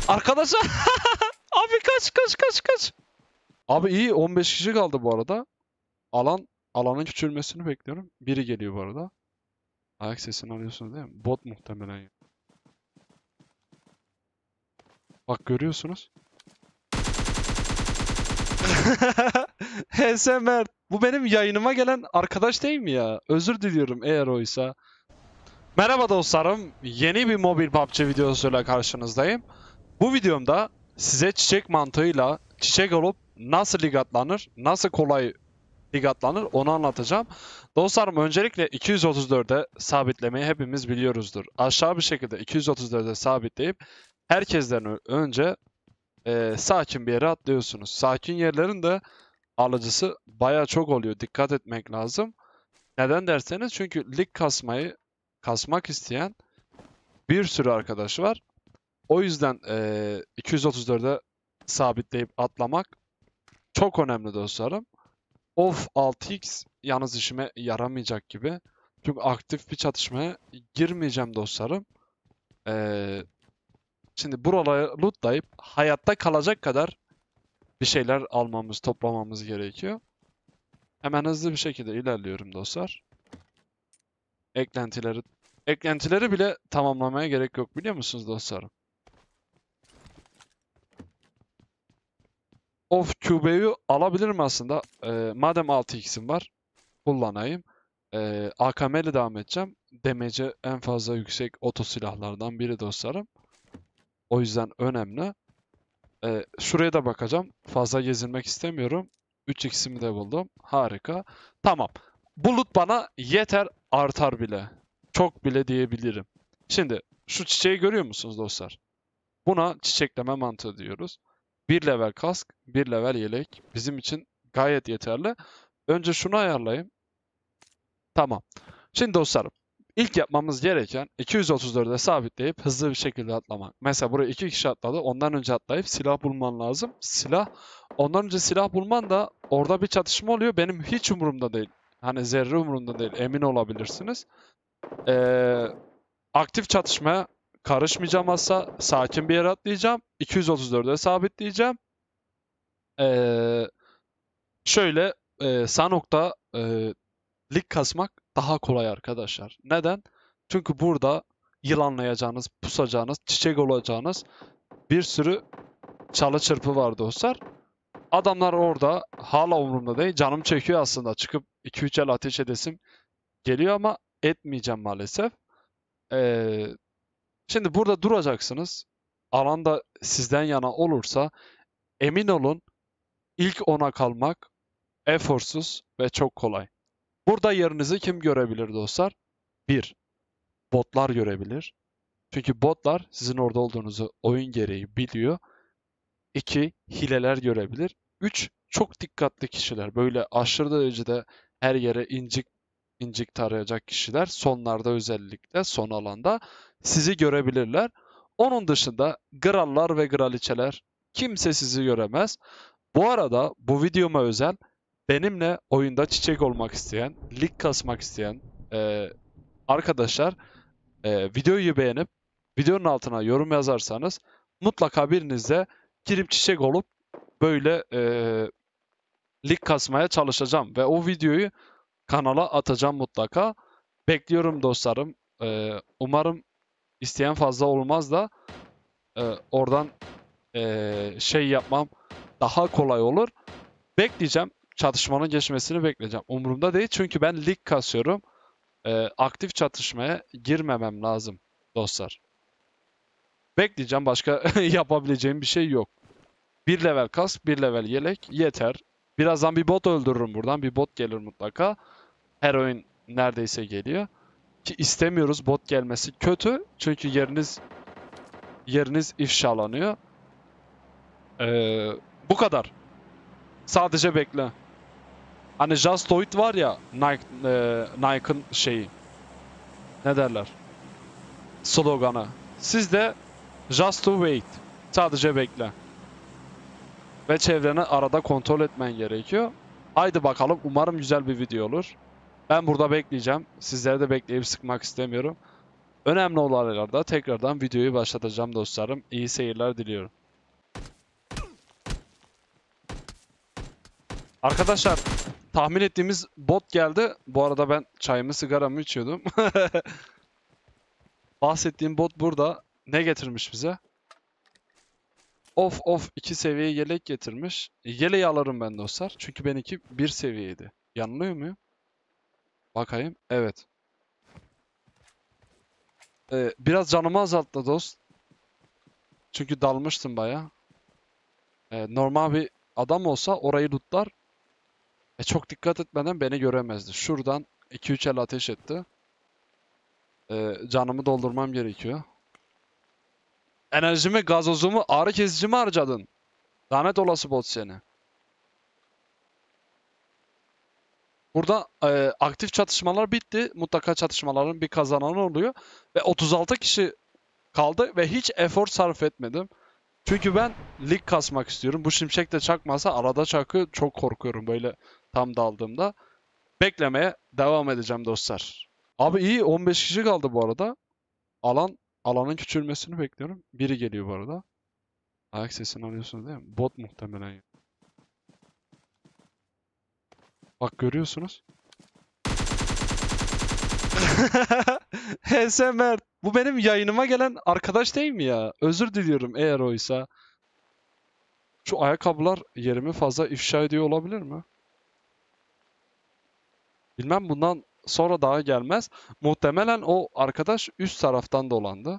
Arkadaşlar. Abi kaç. Abi iyi 15 kişi kaldı bu arada. Alanın küçülmesini bekliyorum. Biri geliyor bu arada. Ayak sesini alıyorsunuz değil mi? Bot muhtemelen. Bak görüyorsunuz. HS Mert. Bu benim yayınıma gelen arkadaş değil mi ya? Özür diliyorum eğer oysa. Merhaba dostlarım. Yeni bir mobil PUBG videosuyla karşınızdayım. Bu videomda size çiçek mantığıyla çiçek olup nasıl lig atlanır, nasıl kolay lig atlanır onu anlatacağım. Dostlarım öncelikle 234'e sabitlemeyi hepimiz biliyoruzdur. Aşağı bir şekilde 234'e sabitleyip herkesten önce sakin bir yere atlıyorsunuz. Sakin yerlerin de alıcısı baya çok oluyor. Dikkat etmek lazım. Neden derseniz çünkü lig kasmak isteyen bir sürü arkadaş var. O yüzden 234'e sabitleyip atlamak çok önemli dostlarım. Of 6x yalnız işime yaramayacak gibi. Çünkü aktif bir çatışmaya girmeyeceğim dostlarım. Şimdi buraları lootlayıp hayatta kalacak kadar bir şeyler almamız, toplamamız gerekiyor. Hemen hızlı bir şekilde ilerliyorum dostlar. Eklentileri bile tamamlamaya gerek yok biliyor musunuz dostlarım? Of QB'yi alabilirim aslında. Madem 6x'im var kullanayım. AKM ile devam edeceğim. Damage'i en fazla yüksek oto silahlardan biri dostlarım. O yüzden önemli. Şuraya da bakacağım. Fazla gezinmek istemiyorum. 3x'imi de buldum. Harika. Tamam. Bulut bana yeter artar bile. Çok bile diyebilirim. Şimdi şu çiçeği görüyor musunuz dostlar? Buna çiçekleme mantığı diyoruz. Bir level kask, bir level yelek bizim için gayet yeterli. Önce şunu ayarlayayım. Tamam. Şimdi dostlarım, ilk yapmamız gereken 234'e sabitleyip hızlı bir şekilde atlamak. Mesela buraya 2 kişi atladı. Ondan önce atlayıp silah bulman lazım. Ondan önce silah bulman da orada bir çatışma oluyor. Benim hiç umurumda değil. Hani zerre umurumda değil. Emin olabilirsiniz. Aktif çatışmaya karışmayacağım asla. Sakin bir yere atlayacağım. 234'e sabitleyeceğim. Ee, şöyle Sanok'ta lig kasmak daha kolay arkadaşlar. Neden? Çünkü burada yılanlayacağınız, pusacağınız, çiçek olacağınız bir sürü çalı çırpı var dostlar. Adamlar orada hala umurumda değil. Canım çekiyor aslında. Çıkıp 2-3 el ateş edesim geliyor ama etmeyeceğim maalesef. Ee, şimdi burada duracaksınız. Alanda sizden yana olursa emin olun ilk ona kalmak eforsuz ve çok kolay. Burada yerinizi kim görebilir dostlar? 1. Botlar görebilir. Çünkü botlar sizin orada olduğunuzu oyun gereği biliyor. 2. Hileler görebilir. 3. Çok dikkatli kişiler. Böyle aşırı derecede her yere incik tarayacak kişiler. Sonlarda özellikle son alanda sizi görebilirler. Onun dışında grallar ve graliçeler kimse sizi göremez. Bu arada bu videoma özel benimle oyunda çiçek olmak isteyen, lig kasmak isteyen arkadaşlar videoyu beğenip videonun altına yorum yazarsanız mutlaka birinizde girip çiçek olup böyle lig kasmaya çalışacağım ve o videoyu kanala atacağım mutlaka. Bekliyorum dostlarım. Umarım isteyen fazla olmaz da oradan şey yapmam daha kolay olur. Bekleyeceğim. Çatışmanın geçmesini bekleyeceğim. Umurumda değil çünkü ben lig kasıyorum. Aktif çatışmaya girmemem lazım dostlar. Bekleyeceğim. Başka yapabileceğim bir şey yok. Bir level kask, bir level yelek yeter. Birazdan bir bot öldürürüm buradan. Bir bot gelir mutlaka. Her oyun neredeyse geliyor. Ki istemiyoruz bot gelmesi. Kötü. Çünkü yeriniz ifşalanıyor. Bu kadar. Sadece bekle. Hani Just Do It var ya Nike'ın şeyi. Ne derler? Sloganı. Siz de Just to Wait. Sadece bekle. Ve çevreni arada kontrol etmen gerekiyor. Haydi bakalım. Umarım güzel bir video olur. Ben burada bekleyeceğim. Sizleri de bekleyip sıkmak istemiyorum. Önemli olaylarda tekrardan videoyu başlatacağım dostlarım. İyi seyirler diliyorum. Arkadaşlar tahmin ettiğimiz bot geldi. Bu arada ben çayımı sigaramı içiyordum. Bahsettiğim bot burada. Ne getirmiş bize? Of 2 seviye yelek getirmiş. Yeleği alırım ben dostlar. Çünkü benimki 1 seviyeydi. Yanılıyor muyum? Bakayım. Evet. Biraz canımı azalttı dost. Çünkü dalmıştım baya. Normal bir adam olsa orayı lootlar. Çok dikkat etmeden beni göremezdi. Şuradan 2-3 el ateş etti. Canımı doldurmam gerekiyor. Enerjimi, gazozumu, ağrı kesicimi harcadın. Lanet olası bot seni. Burada aktif çatışmalar bitti. Mutlaka çatışmaların bir kazananı oluyor. Ve 36 kişi kaldı ve hiç efor sarf etmedim. Çünkü ben lig kasmak istiyorum. Bu şimşek de çakmasa arada çakı çok korkuyorum böyle tam daldığımda. Beklemeye devam edeceğim dostlar. Abi iyi 15 kişi kaldı bu arada. Alanın küçülmesini bekliyorum. Biri geliyor bu arada. Ayak sesini alıyorsunuz değil mi? Bot muhtemelen. Bak görüyorsunuz. HS Mert. Bu benim yayınıma gelen arkadaş değil mi ya? Özür diliyorum eğer oysa. Şu ayakkabılar yerimi fazla ifşa ediyor olabilir mi? Bilmem bundan sonra daha gelmez. Muhtemelen o arkadaş üst taraftan dolandı.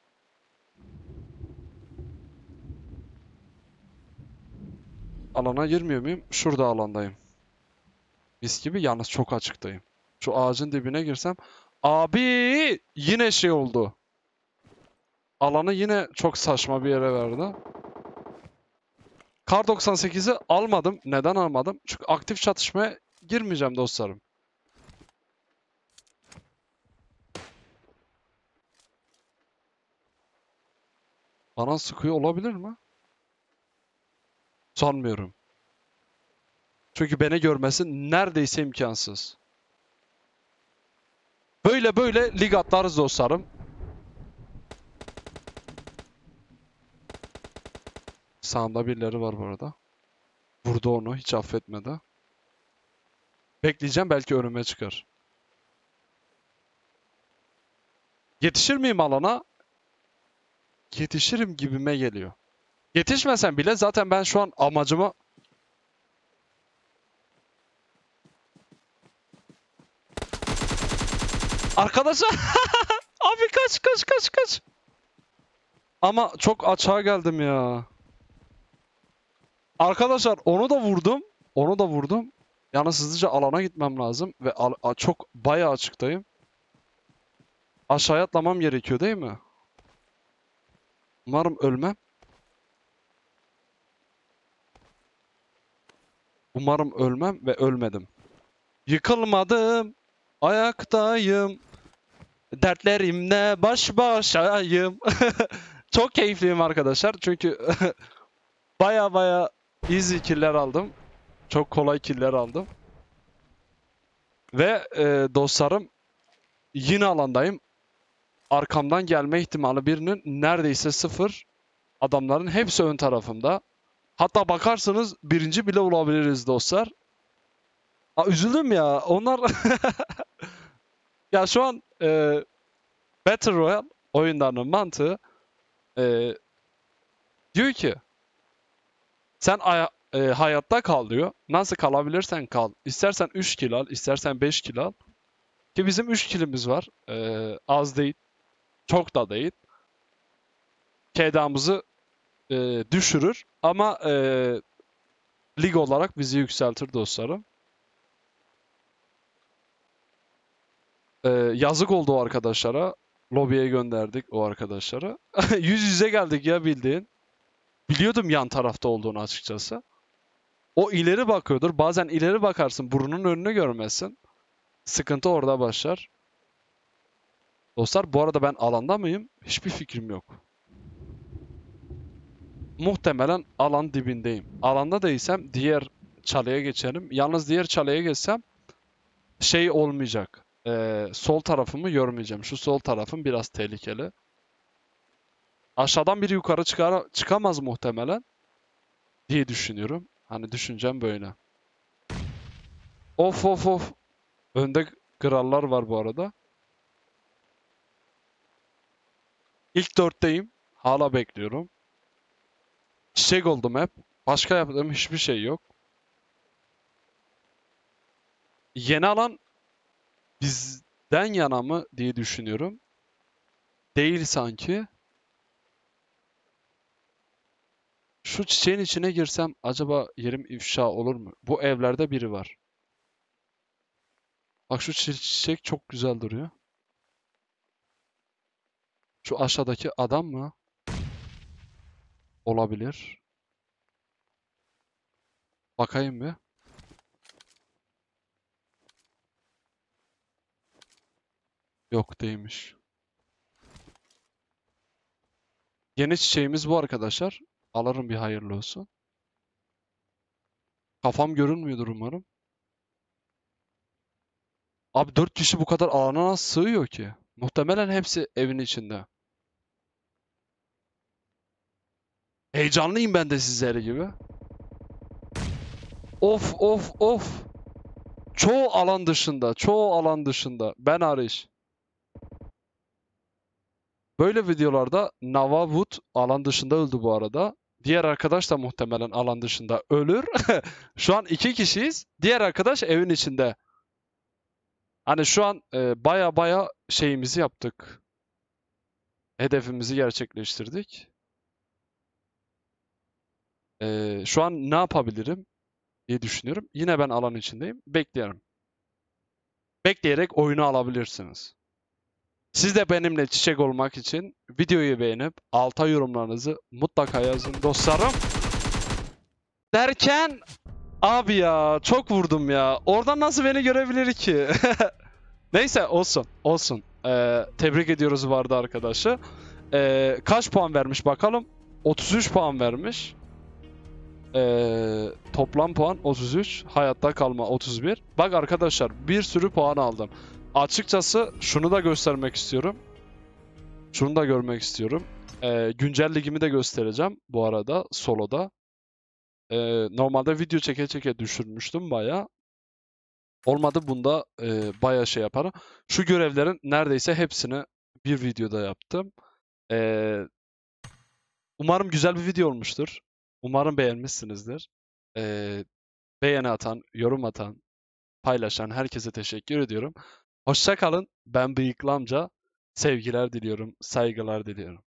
Alana girmiyor muyum? Şurada alandayım. Mis gibi yalnız çok açıktayım. Şu ağacın dibine girsem. Abi yine şey oldu. Alanı yine çok saçma bir yere verdi. Kar 98'i almadım. Neden almadım? Çünkü aktif çatışmaya girmeyeceğim dostlarım. Bana sıkıyor olabilir mi? Sanmıyorum. Çünkü beni görmesi neredeyse imkansız. Böyle lig atlarız dostlarım. Sağında birileri var bu arada. Vurdu onu hiç affetmedi. Bekleyeceğim belki önüme çıkar. Yetişir miyim alana? Yetişirim gibime geliyor. Yetişmesem bile zaten ben şu an amacımı... Arkadaşlar! Abi kaç. Ama çok açığa geldim ya. Arkadaşlar onu da vurdum. Onu da vurdum. Yalnız hızlıca alana gitmem lazım. Ve çok bayağı açıktayım. Aşağıya atlamam gerekiyor değil mi? Umarım ölmem. Umarım ölmem ve ölmedim. Yıkılmadım. Ayaktayım. Dertlerimle baş başayım. Çok keyifliyim arkadaşlar. Çünkü baya easy killer aldım. Çok kolay killer aldım. Ve dostlarım yine alandayım. Arkamdan gelme ihtimali birinin neredeyse sıfır. Adamların hepsi ön tarafımda. Hatta bakarsanız birinci bile olabiliriz dostlar. Üzüldüm ya. Onlar ya şu an Battle Royale oyunlarının mantığı diyor ki sen hayatta kal diyor. Nasıl kalabilirsen kal. İstersen 3 kill al, istersen 5 kill al. Ki bizim 3 killimiz var. Az değil, çok da değil. KDA'mızı düşürür ama lig olarak bizi yükseltir dostlarım. Yazık oldu o arkadaşlara. Lobiye gönderdik o arkadaşlara. Yüz yüze geldik ya bildiğin. Biliyordum yan tarafta olduğunu açıkçası. O ileri bakıyordur. Bazen ileri bakarsın burnunun önünü görmezsin. Sıkıntı orada başlar. Dostlar bu arada ben alanda mıyım? Hiçbir fikrim yok. Muhtemelen alan dibindeyim. Alanda değilsem diğer çalıya geçerim. Yalnız diğer çalıya geçsem şey olmayacak. Sol tarafımı görmeyeceğim. Şu sol tarafım biraz tehlikeli. Aşağıdan biri yukarı çıkamaz muhtemelen diye düşünüyorum. Hani düşüncem böyle. Of of of. Önde krallar var bu arada. İlk dörtteyim. Hala bekliyorum. Çiçek oldum hep. Başka yaptığım hiçbir şey yok. Yeni alan bizden yana mı diye düşünüyorum. Değil sanki. Şu çiçeğin içine girsem acaba yerim ifşa olur mu? Bu evlerde biri var. Bak şu çiçek çok güzel duruyor. Şu aşağıdaki adam mı? Olabilir. Bakayım bir. Yok değilmiş. Yeni çiçeğimiz bu arkadaşlar. Alırım bir hayırlı olsun. Kafam görünmüyordur umarım. Abi 4 kişi bu kadar alana nasıl sığıyor ki? Muhtemelen hepsi evin içinde. Heyecanlıyım ben de sizleri gibi. Of of of. Çoğu alan dışında. Çoğu alan dışında. Ben hariç. Böyle videolarda Nava Wood alan dışında öldü bu arada. Diğer arkadaş da muhtemelen alan dışında ölür. Şu an 2 kişiyiz. Diğer arkadaş evin içinde. Hani şu an baya baya şeyimizi yaptık. Hedefimizi gerçekleştirdik. Şu an ne yapabilirim diye düşünüyorum. Yine ben alan içindeyim. Bekleyelim. Bekleyerek oyunu alabilirsiniz. Siz de benimle çiçek olmak için videoyu beğenip alta yorumlarınızı mutlaka yazın dostlarım. Derken abi ya çok vurdum ya. Oradan nasıl beni görebilir ki? Neyse olsun olsun. Tebrik ediyoruz vardı arkadaşı. Kaç puan vermiş bakalım. 33 puan vermiş. Toplam puan 33. Hayatta kalma 31. Bak arkadaşlar bir sürü puan aldım. Açıkçası şunu da göstermek istiyorum. Şunu da görmek istiyorum. Güncel ligimi de göstereceğim bu arada soloda. Normalde video çeke çeke düşürmüştüm baya. Olmadı bunda baya şey yaparım. Şu görevlerin neredeyse hepsini bir videoda yaptım. Ee, Umarım güzel bir video olmuştur. Umarım beğenmişsinizdir. Ee, Beğeni atan, yorum atan, paylaşan herkese teşekkür ediyorum. Hoşça kalın. Ben Bıyıklı Amca. Sevgiler diliyorum, saygılar diliyorum.